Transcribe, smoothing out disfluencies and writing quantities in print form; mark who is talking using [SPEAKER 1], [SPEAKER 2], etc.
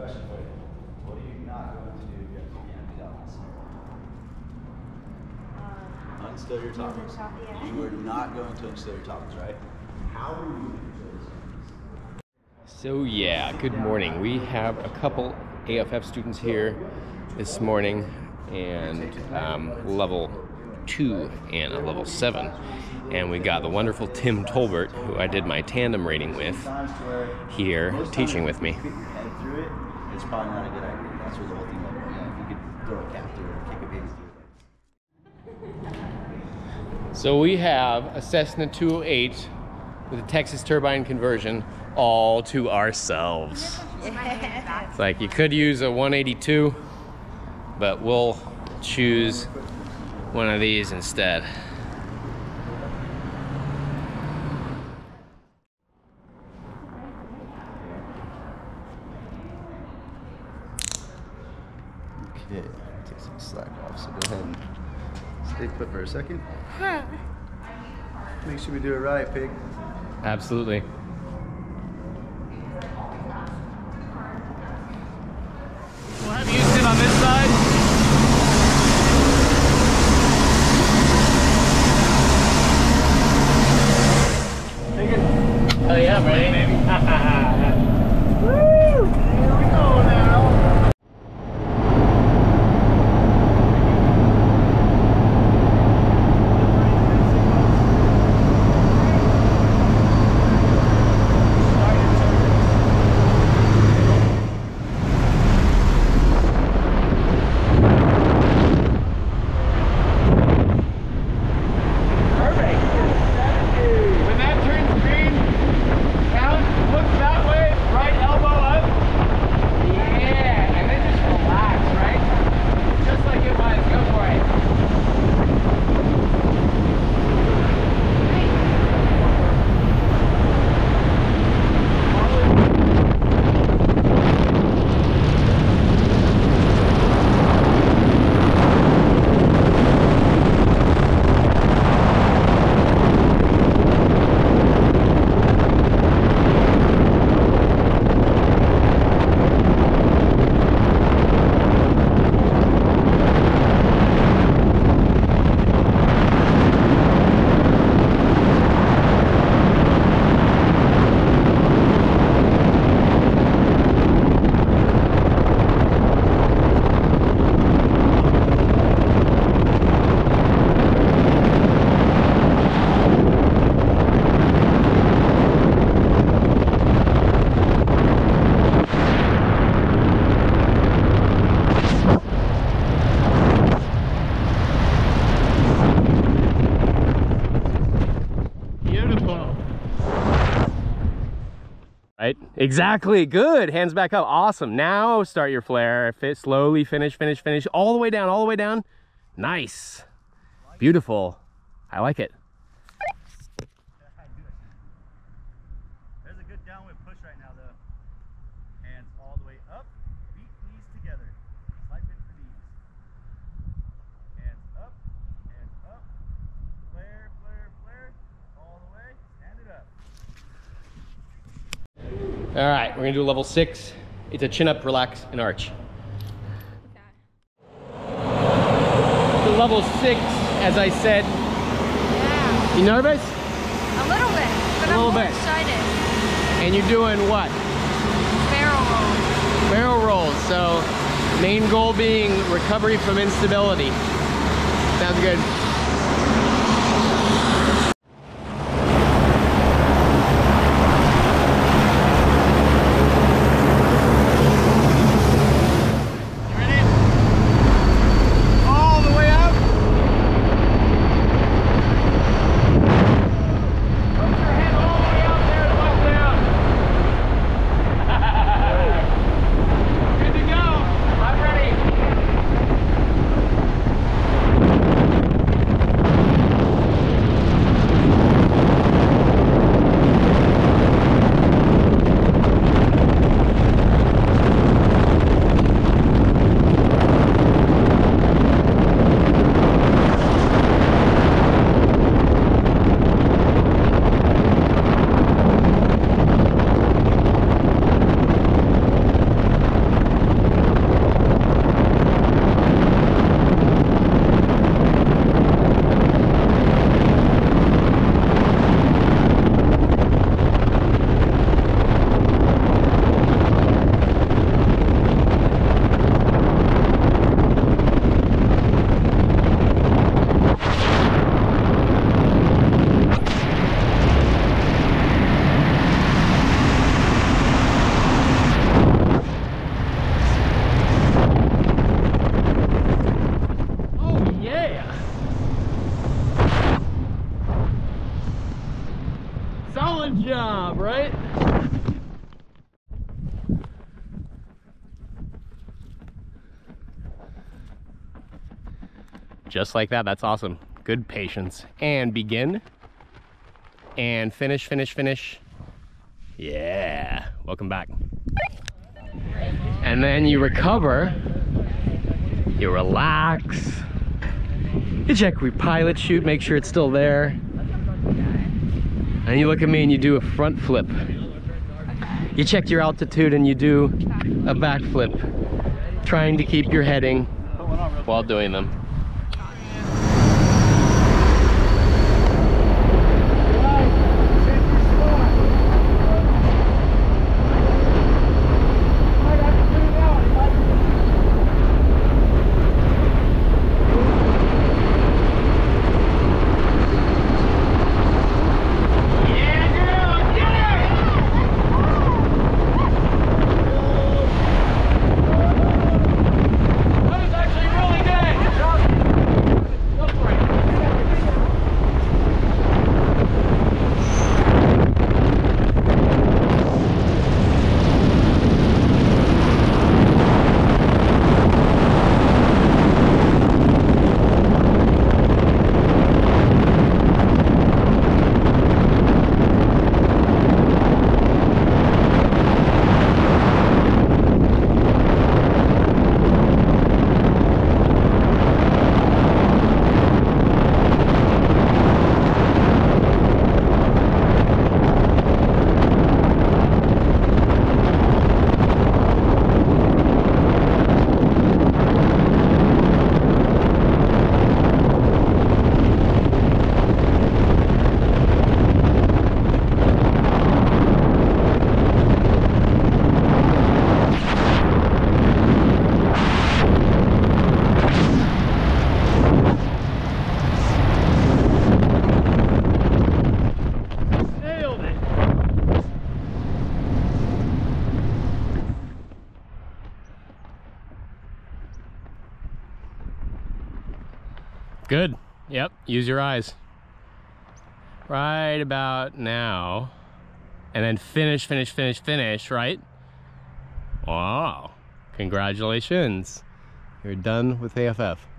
[SPEAKER 1] Question for you. What are you not going to do if you have to be empty out this? Unstill your toppers. Yeah. You are not going to unstill your toppers, right? How are you going to control this?
[SPEAKER 2] So yeah, good morning. We have a couple AFF students here this morning, and level 2 and a level 7. And we got the wonderful Tim Tolbert, who I did my tandem rating with, here teaching with me.
[SPEAKER 1] If you get your head through it, it's probably not a good idea. That's what the whole thing was. Yeah, if you could throw a cap through it or kick a base through it.
[SPEAKER 2] So we have a Cessna 208 with a Texas turbine conversion all to ourselves. It's like you could use a 182, but we'll choose one of these instead.
[SPEAKER 1] Okay, take some slack off, so go ahead and stay put for a second. Make sure we do it right, pig.
[SPEAKER 2] Absolutely.
[SPEAKER 3] We'll have you sit on this side. Oh yeah, I'm ready. Baby. Woo! Here we go now.
[SPEAKER 2] Right? Exactly. Good. Hands back up. Awesome. Now start your flare. Slowly finish, finish, finish. All the way down, all the way down. Nice. Beautiful. I like it.
[SPEAKER 1] There's a good downwind push right now, though. Hands all the way up. Feet, knees together. Slide bend the knees. Hands up. Flare, flare, flare. All the way. Stand it up.
[SPEAKER 2] All right, we're gonna do a level 6. It's a chin up, relax, and arch. The level 6, as I said.
[SPEAKER 4] Yeah.
[SPEAKER 2] You nervous?
[SPEAKER 4] A little bit, but I'm more excited.
[SPEAKER 2] And you're doing what?
[SPEAKER 4] Barrel rolls.
[SPEAKER 2] Barrel rolls. So, main goal being recovery from instability. Sounds good. Just like that. That's awesome. Good patience. And begin. And finish, finish, finish. Yeah. Welcome back. And then you recover. You relax. You check your pilot chute, make sure it's still there. And you look at me and you do a front flip. You check your altitude and you do a back flip, trying to keep your heading while doing them. Good. Yep. Use your eyes. Right about now. And then finish, finish, finish, finish, right? Wow. Congratulations. You're done with AFF.